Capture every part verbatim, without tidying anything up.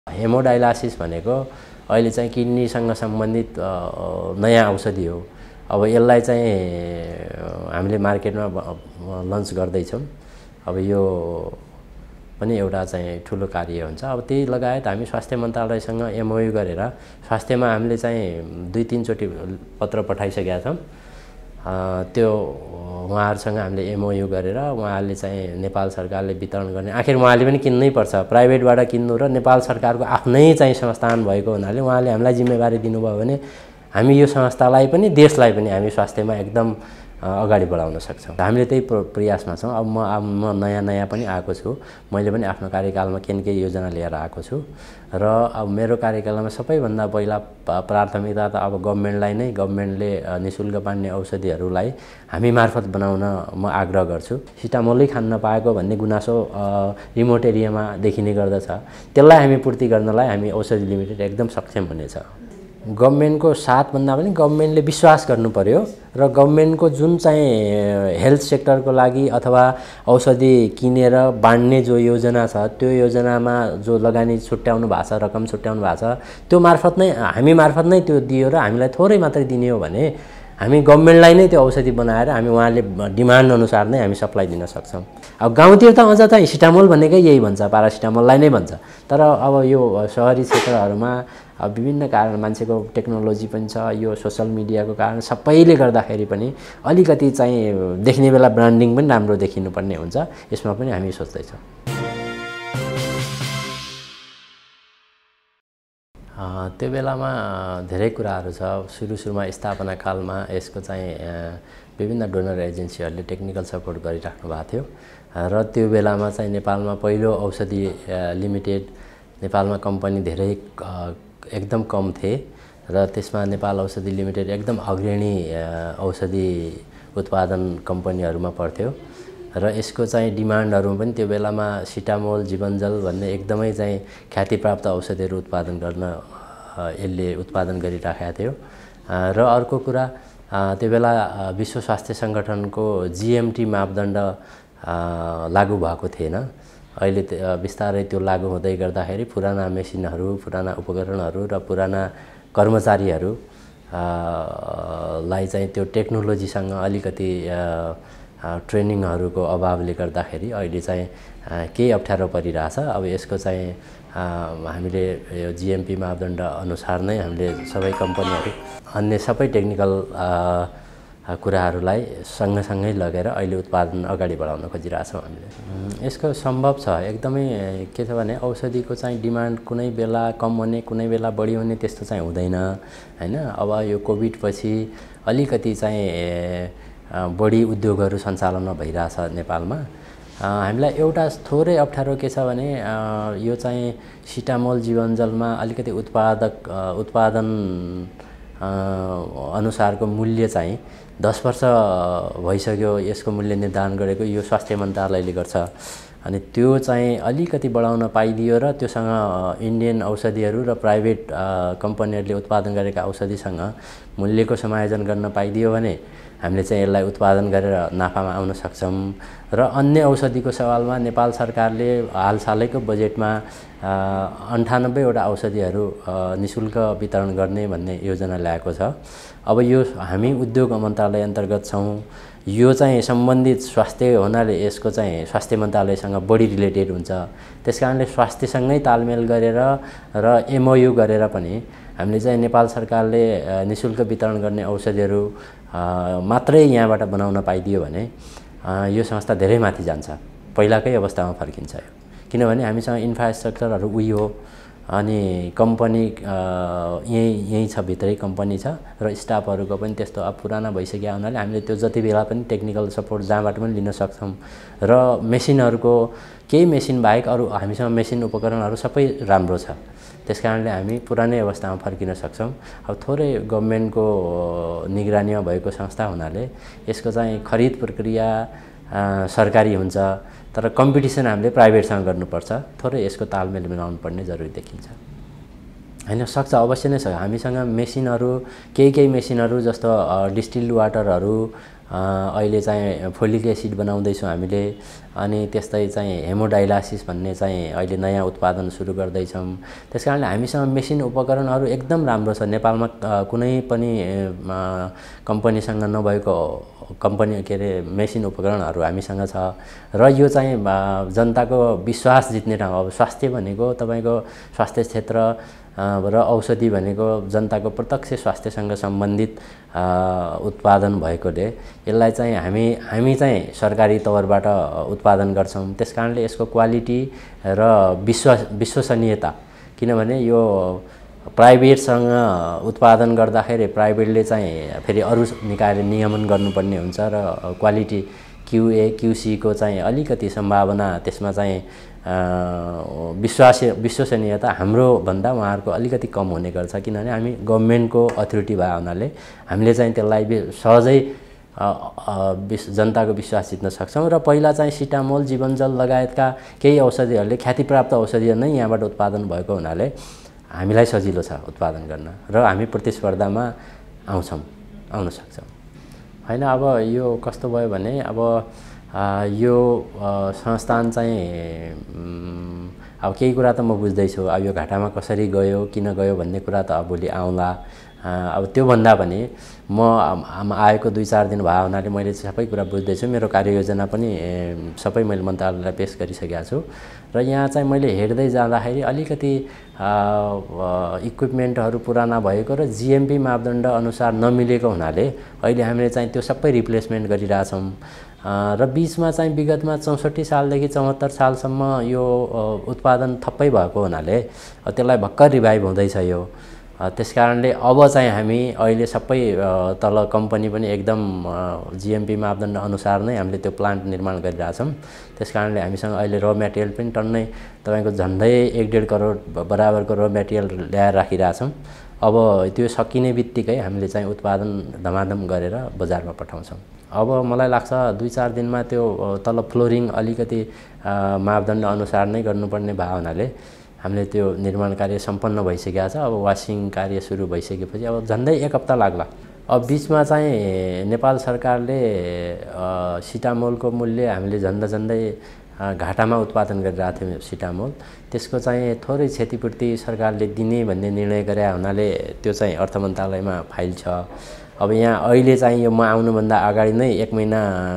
हेमोडायलासिस भनेको अहिले चाहिँ किडनीसँग सम्बन्धित नयाँ औषधि हो। अब यसलाई चाहिँ हामीले मार्केटमा लन्च गर्दैछौँ। अब यो पनि एउटा चाहिँ ठुलो कार्य हुन्छ। अब त्यही लगायत हामी स्वास्थ्य मन्त्रालयसँग एमओयू गरेर स्वास्थ्यमा हामीले चाहिँ दुई तीनचोटि पत्र पठाइसकेका छौँ। त्यो उहाँहरूसँग हामीले एमओयू गरेर उहाँहरूले चाहिँ नेपाल सरकारले वितरण गर्ने, आखिर उहाँले पनि किन्नै पर्छ, प्राइभेटबाट किन्नु र नेपाल सरकारको आफ्नै चाहिँ संस्थान भएको हुनाले उहाँले हामीलाई जिम्मेवारी दिनुभयो भने हामी यो संस्थालाई पनि देशलाई पनि हामी स्वास्थ्यमा एकदम अगाडि बढाउन सक्छौँ। हामीले त्यही प्रयासमा छौँ। अब म अब म नयाँ नयाँ पनि आएको छु। मैले पनि आफ्नो कार्यकालमा केही न केही योजना लिएर आएको छु र अब मेरो कार्यकालमा सबैभन्दा पहिला प्राथमिकता त अब गभर्नमेन्टलाई नै, गभर्नमेन्टले निःशुल्क बाँड्ने औषधिहरूलाई हामी मार्फत बनाउन म आग्रह गर्छु। सिटामोलै खान नपाएको भन्ने गुनासो रिमोट एरियामा देखिने गर्दछ। त्यसलाई हामी पूर्ति गर्नलाई हामी औषधि लिमिटेड एकदम सक्षम हुनेछ। गभर्नमेन्टको साथभन्दा पनि गभर्नमेन्टले विश्वास गर्नु पर्यो र गभर्नमेन्टको जुन चाहिँ हेल्थ सेक्टरको लागि अथवा औषधि किनेर बाँड्ने जो योजना छ त्यो योजनामा जो लगानी छुट्याउनु भएको छ, रकम छुट्याउनु भएको छ, त्यो मार्फत नै हामी मार्फत नै त्यो दियो र हामीलाई थोरै मात्रै दिने हो भने हामी गभर्नमेन्टलाई नै त्यो औषधि बनाएर हामी उहाँले डिमान्ड अनुसार नै हामी सप्लाई दिन सक्छौँ। अब गाउँतिर त अझ चाहिँ सिटामोल भनेकै यही भन्छ, पारासिटामोललाई नै भन्छ। तर अब यो सहरी क्षेत्रहरूमा अब विभिन्न कारण मान्छेको टेक्नोलोजी पनि छ, यो सोसल मिडियाको कारण सबैले गर्दाखेरि पनि अलिकति चाहिँ देख्ने बेला ब्रान्डिङ पनि राम्रो देखिनुपर्ने हुन्छ। यसमा पनि हामी सोच्दैछौँ। त्यो बेलामा धेरै कुराहरू छ। सुरु सुरुमा स्थापना कालमा यसको चाहिँ विभिन्न डोनर एजेन्सीहरूले टेक्निकल सपोर्ट गरिराख्नु भएको थियो र त्यो बेलामा चाहिँ नेपालमा पहिलो औषधि लिमिटेड, नेपालमा कम्पनी धेरै एकदम कम थिए र त्यसमा नेपाल औषधि लिमिटेड एकदम अग्रणी औषधि उत्पादन कम्पनीहरूमा पर्थ्यो र यसको चाहिँ डिमान्डहरू पनि त्यो बेलामा सिटामोल, जीवनजल भन्ने एकदमै चाहिँ ख्यातिप्राप्त औषधिहरू उत्पादन गर्न यसले उत्पादन गरिराखेको थियो। र अर्को कुरा, त्यो बेला विश्व स्वास्थ्य सङ्गठनको जीएमटी मापदण्ड लागू भएको थिएन। अहिले बिस्तारै त्यो लागू हुँदै गर्दाखेरि पुराना मेसिनहरू, पुराना उपकरणहरू र पुराना कर्मचारीहरू लाई चाहिँ त्यो टेक्नोलोजीसँग अलिकति ट्रेनिङहरूको अभावले गर्दाखेरि अहिले चाहिँ केही अप्ठ्यारो परिरहेछ। अब यसको चाहिँ हामीले यो जीएमपी मापदण्ड अनुसार नै हामीले सबै कम्पनीहरू, अन्य सबै टेक्निकल कुराहरूलाई सँगसँगै लगेर अहिले उत्पादन अगाडि बढाउन खोजिरहेछौँ हामीले। यसको सम्भव छ एकदमै। के छ भने औषधिको चाहिँ डिमान्ड कुनै बेला कम हुने, कुनै बेला बढी हुने त्यस्तो चाहिँ हुँदैन हैन। अब यो कोभिड पछि अलिकति चाहिँ बढी उद्योगहरू सञ्चालन भइरहेछ नेपालमा। हामीलाई एउटा थोरै अप्ठ्यारो के छ भने यो चाहिँ सिटामोल, जीवनजलमा अलिकति उत्पादक उत्पादन अनुसारको मूल्य चाहिँ दस वर्ष भइसक्यो यसको मूल्य निर्धारण गरेको यो स्वास्थ्य मन्त्रालयले गर्छ। अनि त्यो चाहिँ अलिकति बढाउन पाइदियो र त्योसँग इन्डियन औषधिहरू र प्राइभेट कम्पनीहरूले उत्पादन गरेका औषधिसँग मूल्यको समायोजन गर्न पाइदियो भने हामीले चाहिँ यसलाई उत्पादन गरेर नाफामा आउन सक्छौँ। र अन्य औषधिको सवालमा नेपाल सरकारले हालसालैको बजेटमा अन्ठानब्बेवटा औषधिहरू निःशुल्क वितरण गर्ने भन्ने योजना ल्याएको छ। अब यो हामी उद्योग मन्त्रालय अन्तर्गत छौँ। यो चाहिँ सम्बन्धित स्वास्थ्य हुनाले यसको चाहिँ स्वास्थ्य मन्त्रालयसँग बढी रिलेटेड हुन्छ। त्यसकारणले स्वास्थ्यसँगै तालमेल गरेर र एमओयू गरेर पनि हामीले चाहिँ नेपाल सरकारले निःशुल्क वितरण गर्ने औषधिहरू मात्रै यहाँबाट बनाउन पाइदियो भने यो संस्था धेरै माथि जान्छ, पहिलाकै अवस्थामा फर्किन्छ। किनभने हामीसँग इन्फ्रास्ट्रक्चरहरू उही हो, अनि कम्पनी यहीँ यहीँ छ, भित्रै कम्पनी छ र स्टाफहरूको पनि त्यस्तो अब पुराना भइसक्यो हुनाले हामीले त्यो जति बेला पनि टेक्निकल सपोर्ट जहाँबाट पनि लिन सक्छौँ। र मेसिनहरूको केही मेसिन बाहेक अरू हामीसँग मेसिन उपकरणहरू सबै राम्रो छ। त्यसकारणले हामी पुरानै अवस्थामा फर्किन सक्छौँ। अब थोरै गभर्नमेन्टको निगरानीमा भएको संस्था हुनाले यसको चाहिँ खरिद प्रक्रिया सरकारी हुन्छ, तर कम्पिटिसन हामीले प्राइभेटसँग गर्नुपर्छ। थोरै यसको तालमेल मिलाउनु पर्ने जरुरी देखिन्छ। हैन, सक्छ, अवश्य नै छ। हामीसँग मेसिनहरू, केही केही मेसिनहरू जस्तो डिस्टिल्ड वाटरहरू अहिले चाहिँ फोलिक एसिड बनाउँदैछौँ हामीले, अनि त्यस्तै चाहिँ हेमोडायलासिस भन्ने चाहिँ अहिले नयाँ उत्पादन सुरु गर्दैछौँ। त्यसकारणले हामीसँग मेसिन उपकरणहरू एकदम राम्रो छ। नेपालमा कुनै पनि कम्पनीसँग नभएको कम्पनी के अरे मेसिन उपकरणहरू हामीसँग छ र यो चाहिँ जनताको विश्वास जित्ने ठाउँ। अब स्वास्थ्य भनेको तपाईँको स्वास्थ्य क्षेत्र र औषधि भनेको जनताको प्रत्यक्ष स्वास्थ्यसँग सम्बन्धित उत्पादन भएकोले यसलाई चाहिँ हामी हामी चाहिँ सरकारी तवरबाट उत्पादन गर्छौँ। त्यसकारणले यसको क्वालिटी र विश्वास विश्वसनीयता, किनभने यो प्राइभेटसँग उत्पादन गर्दाखेरि प्राइभेटले चाहिँ फेरि अरू निकायले नियमन गर्नुपर्ने हुन्छ र क्वालिटी क्युए क्युसीको चाहिँ अलिकति सम्भावना त्यसमा चाहिँ विश्वास विश्वसनीयता हाम्रो भन्दा उहाँहरूको अलिकति कम हुने गर्छ, किनभने हामी गभर्नमेन्टको अथोरिटी भए हुनाले हामीले चाहिँ त्यसलाई सहजै जनताको विश्वास जित्न सक्छौँ। र पहिला चाहिँ सिटामोल, जीवनजल लगायतका केही औषधिहरूले ख्यातिप्राप्त औषधिहरू नै यहाँबाट उत्पादन भएको हुनाले हामीलाई सजिलो छ उत्पादन गर्न र हामी प्रतिस्पर्धामा आउँछौँ आउन सक्छौँ हैन। अब यो कस्तो भयो भने अब यो संस्थान चाहिँ अब केही कुरा त म बुझ्दैछु। अब यो घाटामा कसरी गयो, किन गयो भन्ने कुरा त अब भोलि आउँला। अब त्योभन्दा पनि म आएको दुई चार दिन भयो हुनाले मैले सबै कुरा बुझ्दैछु। मेरो कार्ययोजना पनि सबै मैले मन्त्रालयलाई पेश गरिसकेको छु र यहाँ चाहिँ मैले हेर्दै जाँदाखेरि अलिकति इक्विपमेन्टहरू पुराना भएको र जिएमपी मापदण्ड अनुसार नमिलेको हुनाले अहिले हामीले चाहिँ त्यो सबै रिप्लेसमेन्ट गरिरहेछौँ र बीचमा चाहिँ विगतमा चौसठी सालदेखि चौहत्तर सालसम्म यो उत्पादन थप्पै भएको हुनाले त्यसलाई भर्खर रिभाइभ हुँदैछ यो। त्यसकारणले अब चाहिँ हामी अहिले सबै तल कम्पनी पनि एकदम जिएमपी मापदण्ड अनुसार नै हामीले त्यो प्लान्ट निर्माण गरिरहेछौँ। त्यसकारणले हामीसँग अहिले र मेटेरियल पनि टन्नै तपाईँको झन्डै एक डेढ करोड बराबरको र मेटेरियल ल्याएर राखिरहेछौँ। अब त्यो सकिने बित्तिकै हामीले चाहिँ उत्पादन धमाधम गरेर बजारमा पठाउँछौँ। अब मलाई लाग्छ दुई चार दिनमा त्यो तल फ्लोरिङ अलिकति मापदण्ड अनुसार नै गर्नुपर्ने भए हुनाले हामीले त्यो निर्माण कार्य सम्पन्न भइसकेको छ। अब वासिङ कार्य सुरु भइसकेपछि अब झन्डै एक हप्ता लाग्ला। अब बीचमा चाहिँ नेपाल सरकारले सिटामोलको मूल्य हामीले झन्डै झन्डै घाटामा उत्पादन गरिरहेको थियौँ सिटामोल, त्यसको चाहिँ थोरै क्षतिपूर्ति सरकारले दिने भन्ने निर्णय गरे हुनाले त्यो चाहिँ अर्थ मन्त्रालयमा फाइल छ। अब यहाँ अहिले चाहिँ यो म आउनुभन्दा अगाडि नै एक महिना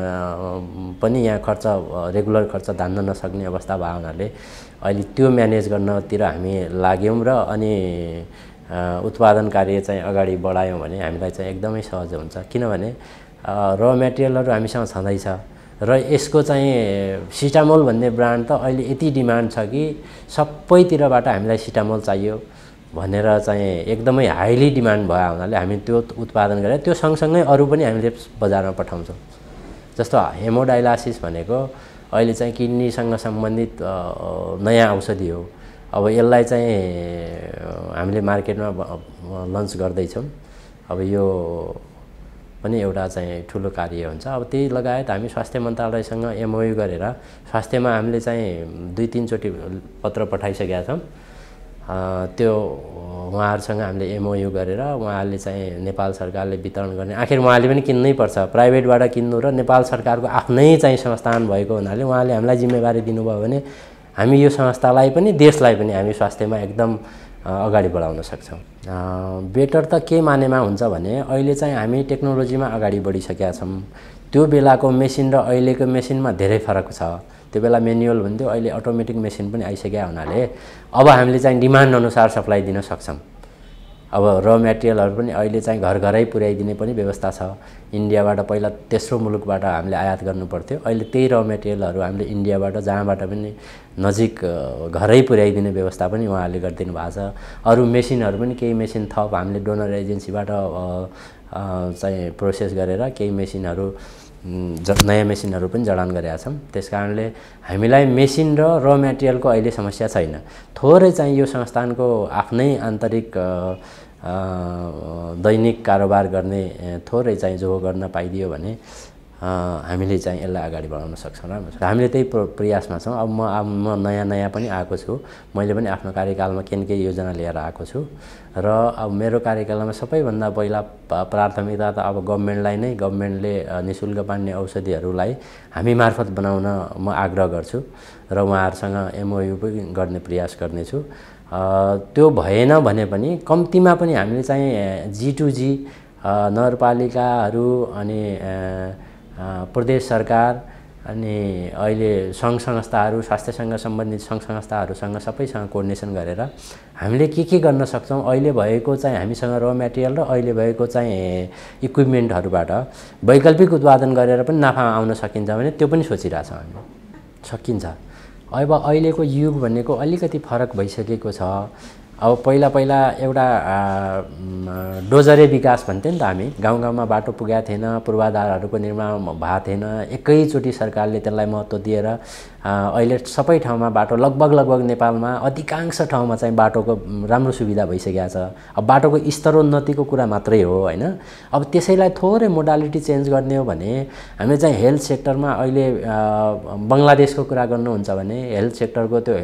पनि यहाँ खर्च रेगुलर खर्च धान्न नसक्ने अवस्था भयो हुनाले अहिले त्यो म्यानेज गर्नतिर हामी लाग्यौँ र अनि उत्पादन कार्य चाहिँ अगाडि बढायौँ भने हामीलाई चाहिँ एकदमै सहज हुन्छ। किनभने र मेटेरियलहरू हामीसँग छँदैछ र यसको चाहिँ सिटामोल भन्ने ब्रान्ड त अहिले यति डिमान्ड छ कि सबैतिरबाट हामीलाई सिटामोल चाहियो भनेर चाहिँ एकदमै हाइली डिमान्ड भयो हुनाले हामी त्यो उत्पादन गरेर त्यो सँगसँगै अरू पनि हामीले बजारमा पठाउँछौँ। जस्तो हेमोडायलासिस भनेको अहिले चाहिँ किडनीसँग सम्बन्धित नयाँ औषधि हो। अब यसलाई चाहिँ हामीले मार्केटमा लन्च गर्दैछौँ। अब यो पनि एउटा चाहिँ ठुलो कार्य हुन्छ। अब त्यही लगायत हामी स्वास्थ्य मन्त्रालयसँग एमओयू गरेर स्वास्थ्यमा हामीले चाहिँ दुई तीनचोटि पत्र पठाइसकेका छौँ। त्यो उहाँहरूसँग हामीले एमओयू गरेर उहाँहरूले चाहिँ नेपाल सरकारले वितरण गर्ने, आखिर उहाँले पनि किन्नै पर्छ, प्राइभेटबाट किन्नु र नेपाल सरकारको आफ्नै चाहिँ संस्थान भएको हुनाले उहाँले हामीलाई जिम्मेवारी दिनुभयो भने हामी यो संस्थालाई पनि देशलाई पनि हामी स्वास्थ्यमा एकदम अगाडि बढाउन सक्छौँ। बेटर त के मानेमा हुन्छ भने अहिले चाहिँ हामी टेक्नोलोजीमा अगाडि बढिसकेका छौँ। त्यो बेलाको मेसिन र अहिलेको मेसिनमा धेरै फरक छ। त्यो बेला म्यानुअल हुन्थ्यो, अहिले अटोमेटिक मेसिन पनि आइसकेका हुनाले अब हामीले चाहिँ डिमान्ड अनुसार सप्लाई दिन सक्छौँ। अब र मेटेरियलहरू पनि अहिले चाहिँ घर घरै पुर्याइदिने पनि व्यवस्था छ। इन्डियाबाट पहिला तेस्रो मुलुकबाट हामीले आयात गर्नु पर्थ्यो, अहिले त्यही र मेटेरियलहरू हामीले इन्डियाबाट जहाँबाट पनि नजिक घरै पुर्याइदिने व्यवस्था पनि उहाँहरूले गरिदिनु भएको छ। अरू मेसिनहरू पनि केही मेसिन थप हामीले डोनर एजेन्सीबाट चाहिँ प्रोसेस गरेर केही मेसिनहरू नयाँ मेसिनहरू पनि जडान गरेका छौँ। त्यसकारणले हामीलाई मेसिन र र मेटेरियलको अहिले समस्या छैन। थोरै चाहिँ यो संस्थानको आफ्नै आन्तरिक दैनिक कारोबार गर्ने थोरै चाहिँ जो गर्न पाइदियो भने हामीले चाहिँ यसलाई अगाडि बढाउन सक्छौँ र हामीले त्यही प्रयासमा छौँ। अब म अब म नयाँ नयाँ पनि आएको छु, मैले पनि आफ्नो कार्यकालमा केही न केही योजना लिएर आएको छु र अब मेरो कार्यकालमा सबैभन्दा पहिला प्राथमिकता त अब गभर्मेन्टलाई नै गभर्मेन्टले निःशुल्क बाँड्ने औषधिहरूलाई हामी मार्फत बनाउन म आग्रह गर्छु र उहाँहरूसँग एमओयू पनि गर्ने प्रयास गर्नेछु। त्यो भएन भने पनि कम्तीमा पनि हामीले चाहिँ जी टू जी नगरपालिकाहरू अनि प्रदेश सरकार अनि अहिले सङ्घ संस्थाहरू स्वास्थ्यसँग सम्बन्धित सङ्घ संस्थाहरूसँग सबैसँग कोर्डिनेसन गरेर हामीले के के गर्न सक्छौँ, अहिले भएको चाहिँ हामीसँग र मेटेरियल र अहिले भएको चाहिँ इक्विपमेन्टहरूबाट वैकल्पिक उत्पादन गरेर पनि नाफा आउन सकिन्छ भने त्यो पनि सोचिरहेछौँ हामी। सकिन्छ। अब अहिलेको युग भनेको अलिकति फरक भइसकेको छ। अब पहिला पहिला एउटा डोजरे विकास भन्थ्यो नि त, हामी गाउँ गाउँमा बाटो पुगेको थिएन, पूर्वाधारहरूको निर्माण भएको थिएन, एकैचोटि सरकारले त्यसलाई महत्त्व दिएर अहिले सबै ठाउँमा बाटो लगभग लगभग नेपालमा अधिकांश ठाउँमा चाहिँ बाटोको राम्रो सुविधा भइसकेको छ। अब बाटोको स्तरोन्नतिको कुरा मात्रै हो हैन। अब त्यसैलाई थोरै मोडालिटी चेन्ज गर्ने हो भने हामीले चाहिँ हेल्थ सेक्टरमा अहिले बङ्गलादेशको कुरा गर्नुहुन्छ भने हेल्थ सेक्टरको त्यो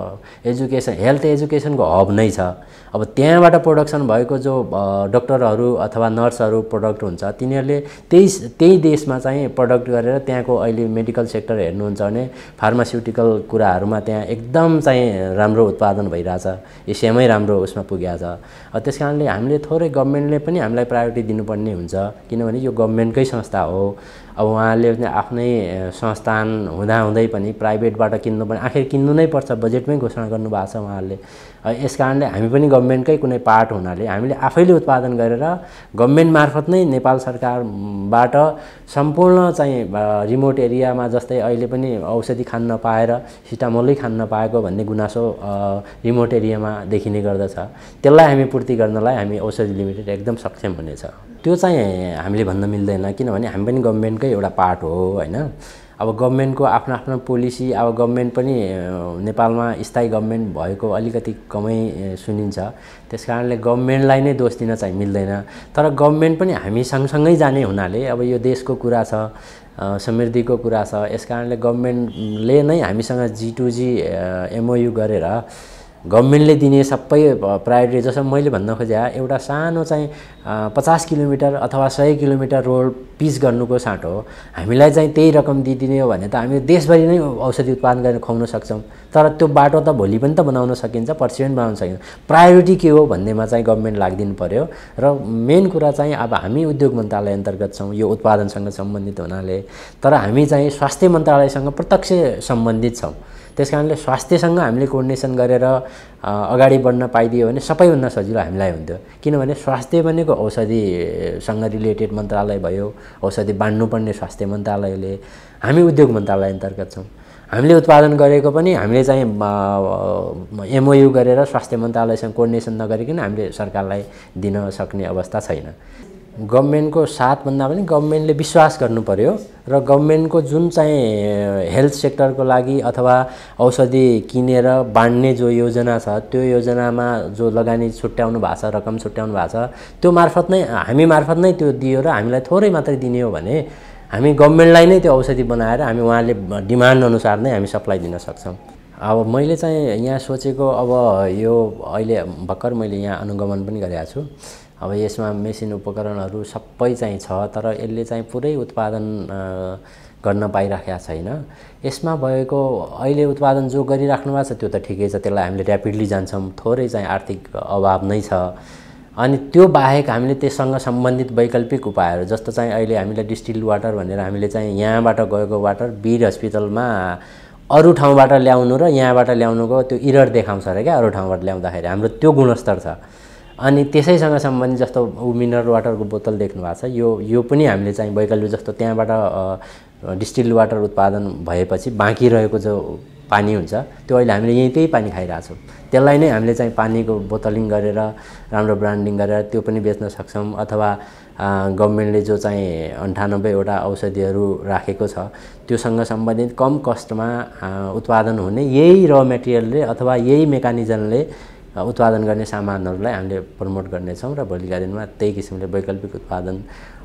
एजुकेसन हेल्थ एजुकेसनको हब नै छ। अब त्यहाँबाट प्रोडक्सन भएको जो डाक्टरहरू अथवा नर्सहरू प्रोडक्ट हुन्छ तिनीहरूले त्यही त्यही देशमा चाहिँ प्रोडक्ट गरेर त्यहाँको अहिले मेडिकल सेक्टर हेर्नुहुन्छ भने फार्मास्युटिकल कुराहरूमा त्यहाँ एकदम चाहिँ राम्रो उत्पादन भइरहेछ, एसियामै राम्रो उसमा पुगेको छ। त्यस कारणले हामीले थोरै गभर्मेन्टले पनि हामीलाई प्रायोरिटी दिनुपर्ने हुन्छ, किनभने यो गभर्मेन्टकै संस्था हो। अब उहाँले आफ्नै संस्थान हुँदाहुँदै पनि प्राइभेटबाट किन्नु पनि आखिर किन्नु नै पर्छ, बजेटमै घोषणा गर्नुभएको छ उहाँहरूले। यस कारणले हामी पनि गभर्मेन्टकै कुनै पार्ट हुनाले हामीले आफैले उत्पादन गरेर गभर्मेन्ट मार्फत नै नेपाल सरकारबाट सम्पूर्ण चाहिँ रिमोट एरियामा जस्तै अहिले पनि औषधि खान नपाएर सिटामोलै खान नपाएको भन्ने गुनासो रिमोट एरियामा देखिने गर्दछ। त्यसलाई हामी पूर्ति गर्नलाई हामी औषधि लिमिटेड एकदम सक्षम हुनेछ। त्यो चाहिँ हामीले भन्न मिल्दैन, किनभने हामी पनि गभर्मेन्टकै एउटा पार्ट हो हैन। अब गभर्मेन्टको आफ्नो आफ्नो पोलिसी, अब गभर्मेन्ट पनि नेपालमा स्थायी गभर्मेन्ट भएको अलिकति कमै सुनिन्छ, त्यस कारणले गभर्मेन्टलाई नै दोष दिन चाहिँ मिल्दैन। तर गभर्मेन्ट पनि हामी सँगसँगै जाने हुनाले अब यो देशको कुरा छ, समृद्धिको कुरा छ, यस कारणले गभर्मेन्टले नै हामीसँग जी टू जी एमओयू गरेर गभर्मेन्टले दिने सबै प्रायोरिटी, जस्तो मैले भन्न खोजे एउटा सानो चाहिँ पचास किलोमिटर अथवा सय किलोमिटर रोड पिच गर्नुको साटो हामीलाई चाहिँ त्यही रकम दिइदिने हो भने त हामी देशभरि नै औषधि उत्पादन गरेर खुवाउन सक्छौँ। तर त्यो बाटो त भोलि पनि त बनाउन सकिन्छ, पर्सि पनि बनाउन सकिन्छ। प्रायोरिटी के हो भन्नेमा चाहिँ गभर्मेन्ट लागिदिनु पर्यो। र मेन कुरा चाहिँ अब हामी उद्योग मन्त्रालय अन्तर्गत छौँ, यो उत्पादनसँग सम्बन्धित हुनाले, तर हामी चाहिँ स्वास्थ्य मन्त्रालयसँग प्रत्यक्ष सम्बन्धित छौँ। त्यस कारणले स्वास्थ्यसँग हामीले कोर्डिनेसन गरेर अगाडि बढ्न पाइदियो भने सबैभन्दा सजिलो हामीलाई हुन्थ्यो, किनभने स्वास्थ्य भनेको औषधिसँग रिलेटेड मन्त्रालय भयो, औषधि बाँड्नुपर्ने स्वास्थ्य मन्त्रालयले, हामी उद्योग मन्त्रालय अन्तर्गत छौँ। हामीले उत्पादन गरेको पनि हामीले चाहिँ एमओयू गरेर स्वास्थ्य मन्त्रालयसँग कोर्डिनेसन नगरिकन हामीले सरकारलाई दिन सक्ने अवस्था छैन। गभर्मेन्टको साथ भन्दा पनि गभर्मेन्टले विश्वास गर्नु पर्यो र गभर्मेन्टको जुन चाहिँ हेल्थ सेक्टरको लागि अथवा औषधि किनेर बाँड्ने जो योजना छ त्यो योजनामा जो लगानी छुट्याउनु भएको छ, रकम छुट्याउनु भएको छ, त्यो मार्फत नै हामी मार्फत नै त्यो दियो र हामीलाई थोरै मात्रै दिने हो भने हामी गभर्मेन्टलाई नै त्यो औषधि बनाएर हामी उहाँले डिमान्ड अनुसार नै हामी सप्लाई दिन सक्छौँ। अब मैले चाहिँ यहाँ सोचेको, अब यो अहिले भर्खर मैले यहाँ अनुगमन पनि गरेको छु। अब यसमा मेसिन उपकरणहरू सबै चाहिँ छ, तर यसले चाहिँ पुरै उत्पादन गर्न पाइराखेको छैन। यसमा भएको अहिले उत्पादन जो गरिराख्नु भएको छ त्यो त ठिकै छ, त्यसलाई हामीले ऱ्यापिडली जान्छौँ, थोरै चाहिँ आर्थिक अभाव नै छ। अनि त्यो बाहेक हामीले त्यससँग सम्बन्धित वैकल्पिक उपायहरू, जस्तो चाहिँ अहिले हामीले डिस्टिल्ड वाटर भनेर हामीले चाहिँ यहाँबाट गएको वाटर वीर हस्पिटलमा अरू ठाउँबाट ल्याउनु र यहाँबाट ल्याउनुको त्यो इरर देखाउँछ अरे क्या, अरू ठाउँबाट ल्याउँदाखेरि हाम्रो त्यो गुणस्तर छ। अनि त्यसैसँग सम्बन्धित जस्तो मिनरल वाटरको बोतल देख्नु भएको छ, यो यो पनि हामीले चाहिँ वैकल्पिक, जस्तो त्यहाँबाट डिस्टिल्ड वाटर उत्पादन भएपछि बाँकी रहेको जो पानी हुन्छ त्यो अहिले हामीले यहीँ त्यही पानी खाइरहेछौँ। त्यसलाई नै हामीले चाहिँ पानीको बोतलिङ गरेर राम्रो ब्रान्डिङ गरेर त्यो पनि बेच्न सक्छौँ। अथवा गभर्मेन्टले जो चाहिँ अन्ठानब्बेवटा औषधिहरू राखेको छ त्योसँग सम्बन्धित कम कस्टमा उत्पादन हुने यही र मेटेरियलले अथवा यही मेकानिजमले उत्पादन गर्ने सामानहरूलाई हामीले प्रमोट गर्नेछौँ र भोलिका दिनमा त्यही किसिमले वैकल्पिक उत्पादन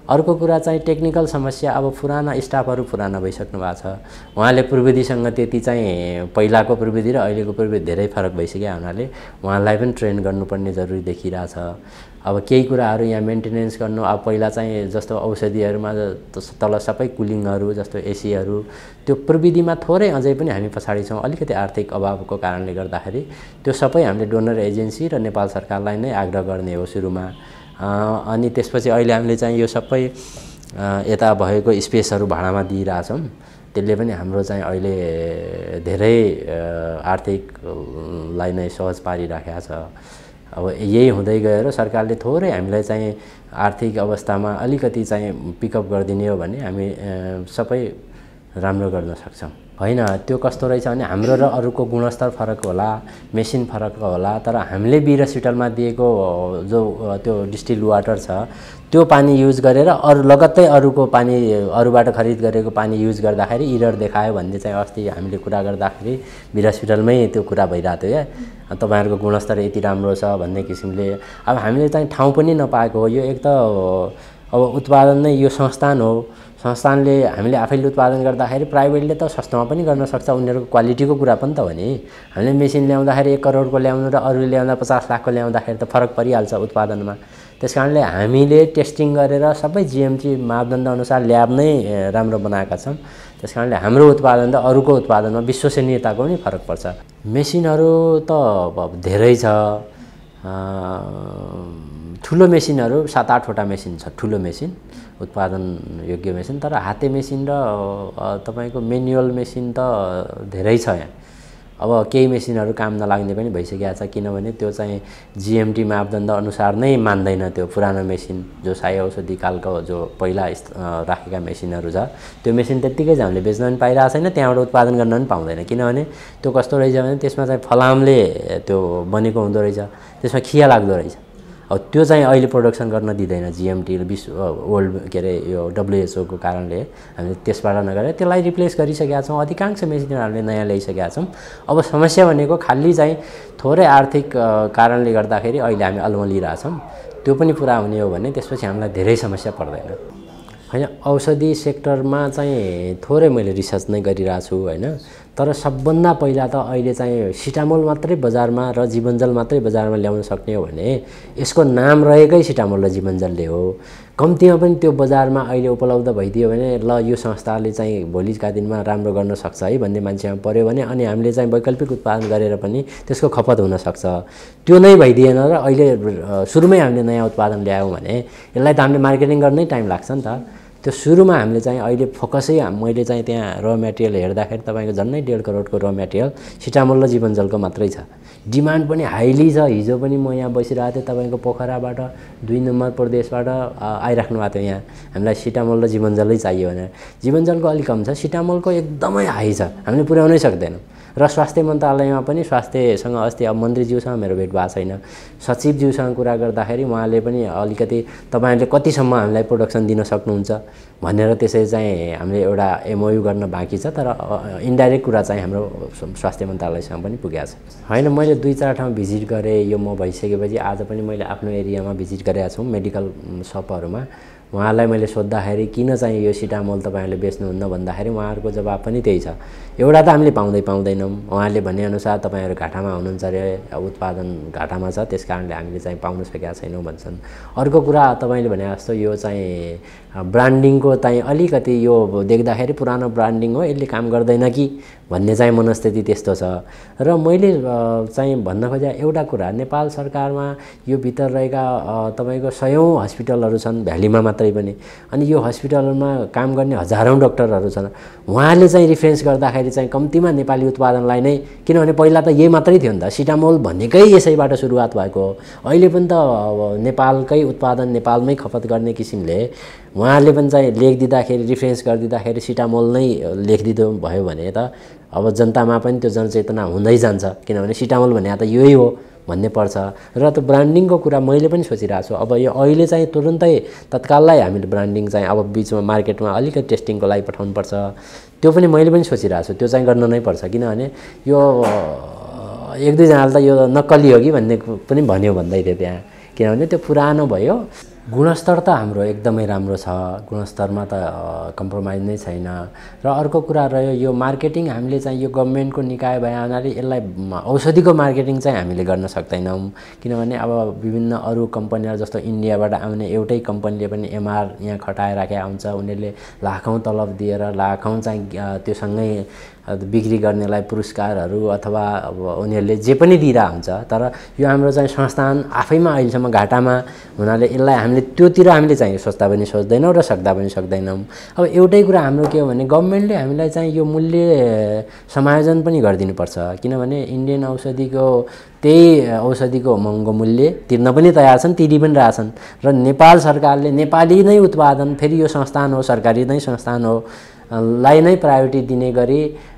अर्को कुरा चाहिँ टेक्निकल समस्या, अब पुराना स्टाफहरू पुराना भइसक्नु भएको छ, उहाँले प्रविधिसँग त्यति चाहिँ पहिलाको प्रविधि र अहिलेको प्रविधि धेरै फरक भइसक्यो हुनाले उहाँलाई पनि ट्रेन गर्नुपर्ने जरुरी देखिरहेछ। अब केही कुराहरू यहाँ मेन्टेनेन्स गर्नु, अब पहिला चाहिँ जस्तो औषधिहरूमा तल सबै कुलिङहरू जस्तो एसीहरू त्यो प्रविधिमा थोरै अझै पनि हामी पछाडि छौँ, अलिकति आर्थिक अभावको कारणले गर्दाखेरि त्यो सबै हामीले डोनर एजेन्सी र नेपाल सरकारलाई नै आग्रह गर्ने हो सुरुमा। अनि त्यसपछि अहिले हामीले चाहिँ यो सबै यता भएको स्पेसहरू भाडामा दिइरहेछौँ, त्यसले पनि हाम्रो चाहिँ अहिले धेरै आर्थिकलाई नै सहज पारिराखेको छ। अब यही हुँदै गएर सरकारले थोरै हामीलाई चाहिँ आर्थिक अवस्थामा अलिकति चाहिँ पिकअप गरिदिने हो भने हामी सबै राम्रो गर्न सक्छौँ। होइन त्यो कस्तो रहेछ भने हाम्रो र अरूको गुणस्तर फरक होला, मेसिन फरक होला, तर हामीले बी हस्पिटलमा दिएको जो त्यो डिस्टिल वाटर छ त्यो पानी युज गरेर अरू लगत्तै अरूको पानी अरूबाट खरिद गरेको पानी युज गर्दाखेरि इरर देखायो भन्ने चाहिँ अस्ति हामीले कुरा गर्दाखेरि बी हस्पिटलमै त्यो कुरा भइरहेको थियो क्या, तपाईँहरूको गुणस्तर यति राम्रो छ भन्ने किसिमले। अब हामीले चाहिँ ठाउँ पनि नपाएको हो, यो एक त अब उत्पादन नै यो संस्थान हो, संस्थानले हामीले आफैले उत्पादन गर्दाखेरि प्राइभेटले त सस्तोमा पनि गर्न सक्छ, उनीहरूको क्वालिटीको कुरा पनि त हो नि। हामीले मेसिन ल्याउँदाखेरि एक करोडको ल्याउनु र अरूले ल्याउँदा पचास लाखको ल्याउँदाखेरि त फरक परिहाल्छ उत्पादनमा। त्यस कारणले हामीले टेस्टिङ गरेर सबै जिएमटी मापदण्ड अनुसार ल्याब नै राम्रो बनाएका छौँ। त्यस कारणले हाम्रो उत्पादन र अरूको उत्पादनमा विश्वसनीयताको पनि फरक पर्छ। मेसिनहरू त धेरै छ, ठुलो मेसिनहरू सात आठवटा मेसिन छ, ठुलो मेसिन उत्पादन योग्य मेसिन, तर हाते मेसिन र तपाईँको मेनुअल मेसिन त धेरै छ यहाँ। अब केही मेसिनहरू काम नलाग्ने पनि भइसकेको छ, किनभने त्यो चाहिँ जिएमटी मापदण्ड अनुसार नै मान्दैन। त्यो पुरानो मेसिन जो साई औषधि कालको जो पहिला राखेका मेसिनहरू छ त्यो मेसिन त्यत्तिकै चाहिँ हामीले बेच्न पनि पाइरहेको छैन, त्यहाँबाट उत्पादन गर्न पनि पाउँदैन, किनभने त्यो कस्तो रहेछ भने त्यसमा चाहिँ फलामले त्यो बनेको हुँदो रहेछ, त्यसमा खिया लाग्दो रहेछ। अब त्यो चाहिँ अहिले प्रोडक्सन गर्न दिँदैन जिएमटी विश्व वर्ल्ड के अरे यो डब्लुएचओको कारणले हामीले त्यसबाट नगरेर त्यसलाई रिप्लेस गरिसकेका छौँ। अधिकांश मेसिनहरू हामीले नयाँ ल्याइसकेका छौँ। अब समस्या भनेको खालि चाहिँ थोरै आर्थिक कारणले गर्दाखेरि अहिले हामी अल्मलिरहेछौँ, त्यो पनि पुरा हुने हो भने त्यसपछि हामीलाई धेरै समस्या पर्दैन। होइन औषधि सेक्टरमा चाहिँ थोरै मैले रिसर्च नै गरिरहेको छु होइन, तर सबभन्दा पहिला त अहिले चाहिँ सिटामोल मात्रै बजारमा र जीवनजल मात्रै बजारमा ल्याउन सक्ने हो भने यसको नाम रहेकै सिटामोल र जीवनजलले हो। कम्तीमा पनि त्यो बजारमा अहिले उपलब्ध भइदियो भने ल यो संस्थाले चाहिँ भोलिका दिनमा राम्रो गर्न सक्छ है भन्ने मान्छेमा पर्यो भने अनि हामीले चाहिँ वैकल्पिक उत्पादन गरेर पनि त्यसको खपत हुनसक्छ। त्यो नै भइदिएन र अहिले सुरुमै हामीले नयाँ उत्पादन ल्यायौँ भने यसलाई त हामीले मार्केटिङ गर्नै टाइम लाग्छ नि त। त्यो सुरुमा हामीले चाहिँ अहिले फोकसै मैले चाहिँ त्यहाँ र मेटेरियल हेर्दाखेरि तपाईँको झन्नै डेढ करोडको र मेटेरियल सिटामोल र जीवनजलको मात्रै छ। डिमान्ड पनि हाइली छ। हिजो पनि म यहाँ बसिरहेको थिएँ, तपाईँको पोखराबाट दुई नम्बर प्रदेशबाट आइराख्नु भएको थियो यहाँ, हामीलाई सिटामोल र जीवनजलै चाहियो भने। जीवनजलको अलिक कम छ, सिटामोलको एकदमै हाई छ, हामीले पुर्याउनै सक्दैनौँ। र स्वास्थ्य मन्त्रालयमा पनि स्वास्थ्यसँग अस्ति अब मन्त्रीज्यूसँग मेरो भेट भएको छैन, सचिवज्यूसँग कुरा गर्दाखेरि उहाँले पनि अलिकति तपाईँहरूले कतिसम्म हामीलाई प्रोडक्सन दिन सक्नुहुन्छ भनेर त्यसै चाहिँ हामीले एउटा एमओयू गर्न बाँकी छ, तर इन्डाइरेक्ट कुरा चाहिँ हाम्रो स्वास्थ्य मन्त्रालयसँग पनि पुगेको छ। होइन मैले दुई चार ठाउँ भिजिट गरेँ, यो म भइसकेपछि आज पनि मैले आफ्नो एरियामा भिजिट गरेका छु मेडिकल सपहरूमा। उहाँलाई मैले सोद्धाखेरि किन चाहिँ यो सिटामोल तपाईँहरूले बेच्नुहुन्न भन्दाखेरि उहाँहरूको जवाब पनि त्यही छ, एउटा त हामीले पाउँदै पाउँदैनौँ, उहाँले भनेअनुसार तपाईँहरू घाटामा हुनुहुन्छ अरे, उत्पादन घाटामा छ त्यस कारणले हामीले चाहिँ पाउन सकेका छैनौँ भन्छन्। अर्को कुरा तपाईँले भने जस्तो यो चाहिँ ब्रान्डिङको चाहिँ अलिकति यो देख्दाखेरि पुरानो ब्रान्डिङ हो, यसले काम गर्दैन कि भन्ने चाहिँ मनस्थिति त्यस्तो छ। र मैले चाहिँ भन्न खोजेँ एउटा कुरा, नेपाल सरकारमा यो भित्र रहेका तपाईँको सयौँ हस्पिटलहरू छन् भ्यालीमा मात्रै पनि, अनि यो हस्पिटलमा काम गर्ने हजारौँ डक्टरहरू छन्। उहाँले चाहिँ रिफरेन्स गर्दाखेरि चाहिँ कम्तीमा नेपाली उत्पादनलाई नै, किनभने पहिला त यही मात्रै थियो नि त, सिटामोल भन्नेकै यसैबाट सुरुवात भएको हो। अहिले पनि त नेपालकै उत्पादन नेपालमै खपत गर्ने किसिमले उहाँहरूले पनि चाहिँ लेखिदिँदाखेरि रिफरेन्स गरिदिँदाखेरि सिटामोल नै लेखिदिँदो भयो भने त अब जनतामा पनि त्यो जनचेतना हुँदै जान्छ, किनभने सिटामोल भने त यही हो भन्ने पर्छ। र त्यो ब्रान्डिङको कुरा मैले पनि सोचिरहेको छु। अब यो अहिले चाहिँ तुरुन्तै तत्काललाई हामीले ब्रान्डिङ चाहिँ अब बिचमा मार्केटमा अलिकति टेस्टिङको लागि पठाउनुपर्छ, त्यो पनि मैले पनि सोचिरहेको छु, त्यो चाहिँ गर्न नै पर्छ। किनभने यो एक दुईजनाले त यो नक्कली हो कि भन्ने पनि भन्यो भन्दै थियो त्यहाँ, किनभने त्यो पुरानो भयो। गुणस्तर त हाम्रो एकदमै राम्रो छ, गुणस्तरमा त कम्प्रोमाइज नै छैन। र अर्को कुरा रह्यो यो मार्केटिङ हामीले चाहिँ यो गभर्नमेन्टको निकाय भए हुनाले यसलाई औषधिको मार्केटिङ चाहिँ हामीले गर्न सक्दैनौँ, किनभने अब विभिन्न अरू कम्पनीहरू जस्तो इन्डियाबाट आउने एउटै कम्पनीले पनि एमआर यहाँ खटाइराखेका हुन्छ, उनीहरूले लाखौँ तलब दिएर लाखौँ चाहिँ त्योसँगै बिक्री गर्नेलाई पुरस्कारहरू अथवा अब उनीहरूले जे पनि दिइरहेको हुन्छ। तर यो हाम्रो चाहिँ संस्थान आफैमा अहिलेसम्म घाटामा हुनाले यसलाई हामीले त्योतिर हामीले चाहिँ सोच्दा पनि सोच्दैनौँ र सक्दा पनि सक्दैनौँ। अब एउटै कुरा हाम्रो के हो भने गभर्नमेन्टले हामीलाई चाहिँ यो मूल्य समायोजन पनि गरिदिनुपर्छ, किनभने इन्डियन औषधिको त्यही औषधिको महँगो मूल्य तिर्न पनि तयार छन्, तिरी पनि रहेछन्। र नेपाल सरकारले नेपाली नै उत्पादन, फेरि यो संस्थान हो सरकारी नै संस्थान हो, लाई नै प्रायोरिटी दिने गरी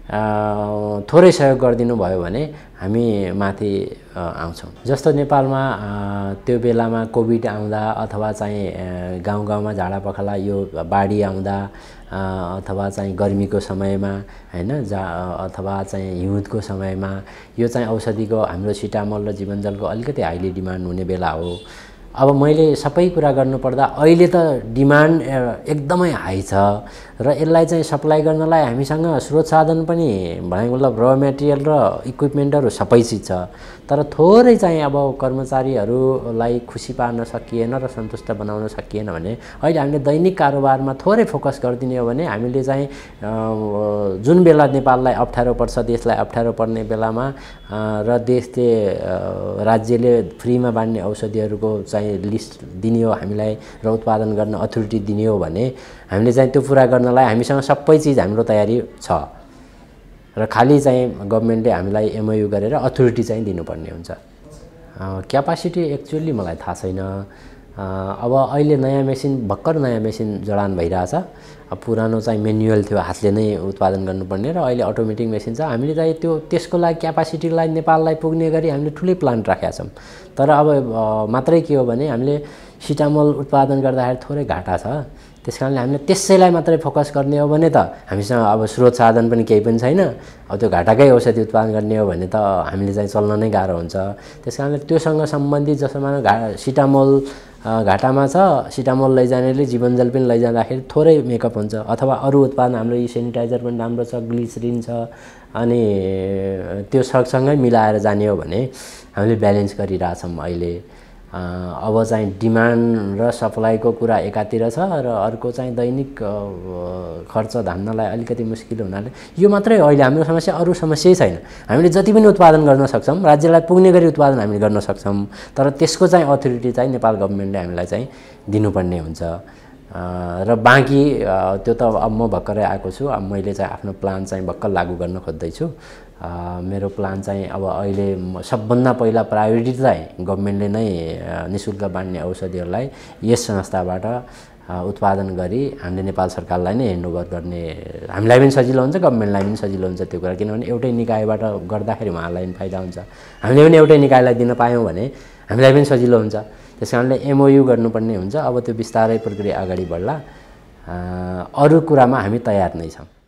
थोरै सहयोग गरिदिनु भयो भने हामी माथि आउँछौँ। जस्तो नेपालमा त्यो बेलामा कोभिड आउँदा अथवा चाहिँ गाउँ गाउँमा झाडा पखाला यो बाढी आउँदा अथवा चाहिँ गर्मीको समयमा हैन जा अथवा चाहिँ हिउँदको समयमा यो चाहिँ औषधिको हाम्रो सिटामोल र जीवनजलको अलिकति हाइली डिमान्ड हुने बेला हो। अब मैले सबै कुरा गर्नुपर्दा अहिले त डिमान्ड एकदमै हाई छ र यसलाई चाहिँ सप्लाई गर्नलाई हामीसँग स्रोत साधन पनि भनेको मतलब र मेटेरियल र इक्विपमेन्टहरू सबै चिज छ, तर थोरै चाहिँ अब कर्मचारीहरूलाई खुसी पार्न सकिएन र सन्तुष्ट बनाउन सकिएन भने अहिले हामीले दैनिक कारोबारमा थोरै फोकस गरिदिने हो भने हामीले चाहिँ जुन बेला नेपाललाई अप्ठ्यारो पर्छ, देशलाई अप्ठ्यारो पर्ने बेलामा र देशले राज्यले फ्रीमा बाँड्ने औषधिहरूको चाहिँ लिस्ट दिने हो हामीलाई र उत्पादन गर्न अथोरिटी दिने हो भने हामीले चाहिँ त्यो पुरा गर्नलाई हामीसँग सबै चिज हाम्रो तयारी छ र खालि चाहिँ गभर्नमेन्टले हामीलाई एमओयू गरेर अथोरिटी चाहिँ दिनुपर्ने हुन्छ। क्यापासिटी एक्चुअली मलाई थाहा छैन। अब अहिले नयाँ मेसिन भर्खर नयाँ मेसिन जडान भइरहेछ। अब पुरानो चाहिँ म्यानुअल थियो, हातले नै उत्पादन गर्नुपर्ने, र अहिले अटोमेटिक मेसिन छ। हामीले चाहिँ त्यो त्यसको लागि क्यापासिटीलाई नेपाललाई पुग्ने गरी हामीले ठुलै प्लान्ट राखेका छौँ। तर अब मात्रै के हो भने हामीले सिटामोल उत्पादन गर्दाखेरि थोरै घाटा छ, त्यस कारणले हामीले त्यसैलाई मात्रै फोकस गर्ने हो भने त हामीसँग अब स्रोत साधन पनि केही पनि छैन। अब त्यो घाटाकै औषधि उत्पादन गर्ने हो भने त हामीले चाहिँ चल्न नै गाह्रो हुन्छ। त्यस कारणले त्योसँग सम्बन्धित जस्तो मानौ घा सिटामोल घाटामा छ, सिटामोल लैजानेले जीवनजल पनि लैजाँदाखेरि थोरै मेकअप हुन्छ, अथवा अरू उत्पादन हाम्रो यो सेनिटाइजर पनि राम्रो छ, ग्लिसरिन छ, अनि त्यो सँगसँगै मिलाएर जाने हो भने हामीले ब्यालेन्स गरिरहेछौँ अहिले। अब चाहिँ डिमान्ड र सप्लाईको कुरा एकातिर छ र अर्को चाहिँ दैनिक खर्च धान्नलाई अलिकति मुस्किल हुनाले यो मात्रै अहिले हाम्रो समस्या, अरू समस्यै छैन। हामीले जति पनि उत्पादन गर्न सक्छौँ, राज्यलाई पुग्ने गरी उत्पादन हामीले गर्न सक्छौँ, तर त्यसको चाहिँ अथोरिटी चाहिँ नेपाल गभर्नमेन्टले हामीलाई चाहिँ दिनुपर्ने हुन्छ। र बाँकी त्यो त अब म भर्खरै आएको छु, अब मैले चाहिँ आफ्नो प्लान चाहिँ भर्खर लागू गर्न खोज्दैछु। मेरो प्लान चाहिँ अब अहिले सबभन्दा पहिला प्रायोरिटी चाहिँ गभर्नमेन्टले नै निःशुल्क बाँड्ने औषधिहरूलाई यस संस्थाबाट उत्पादन गरी हामीले नेपाल सरकारलाई नै ह्यान्डओभर गर्ने, हामीलाई पनि सजिलो हुन्छ, गभर्नमेन्टलाई पनि सजिलो हुन्छ त्यो कुरा, किनभने एउटै निकायबाट गर्दाखेरि उहाँहरूलाई पनि फाइदा हुन्छ। हामीले पनि एउटै निकायलाई दिन पायौँ भने हामीलाई पनि सजिलो हुन्छ। त्यस कारणले एमओयू गर्नुपर्ने हुन्छ। अब त्यो बिस्तारै प्रक्रिया अगाडि बढ्ला। अरू कुरामा हामी तयार नै छौँ।